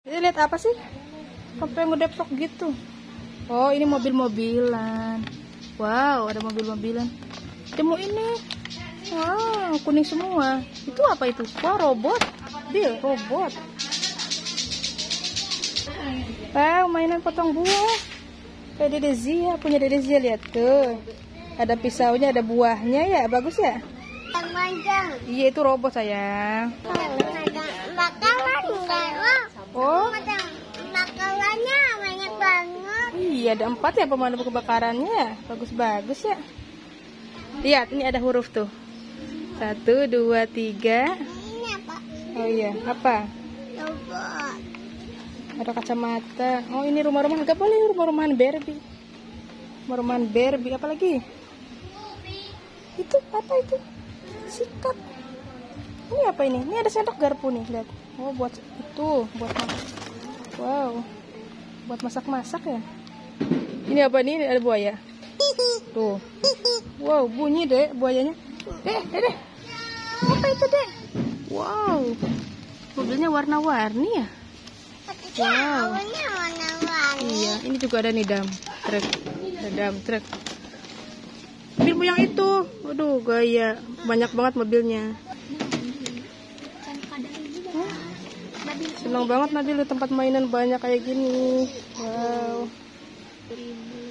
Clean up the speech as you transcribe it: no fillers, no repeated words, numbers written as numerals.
Ini lihat apa sih? Sampai ngedeplok gitu. Oh, ini mobil-mobilan. Wow, ada mobil-mobilan. Temu ini. Wow, kuning semua. Itu apa itu? Wow, robot. Bil, robot. Wow, mainan potong buah. Kayak Dede Zia, punya Dede Zia, lihat tuh. Ada pisaunya, ada buahnya ya, bagus ya? Iya, itu robot sayang. Oh, bakalannya banyak banget. iya, ada 4 ya pemadam kebakarannya ya. Bagus-bagus ya. Lihat, ini ada huruf tuh. 1, 2, 3. Ini apa? Oh iya, apa? Robot. Ada kacamata. Oh, ini rumah-rumah. Gak boleh, rumah-rumahan Barbie. Rumah-rumahan Barbie. Apa lagi? Itu apa itu? Sikat. Ini apa ini? Ini ada sendok garpu nih, lihat. Oh, buat itu, buat masak. Wow. Buat masak-masak ya. Ini apa nih? Ini ada buaya. Tuh. Wow, bunyi deh buayanya. Deh. Apa itu, Dek? Wow. Mobilnya warna-warni ya? Wow. Awalnya warna-warni. Iya, ini juga ada nih dump truck. Ada dump truck. Mobilmu yang itu. Waduh, gaya. Banyak banget mobilnya. Senang banget Nabil, tempat mainan banyak kayak gini. Wow.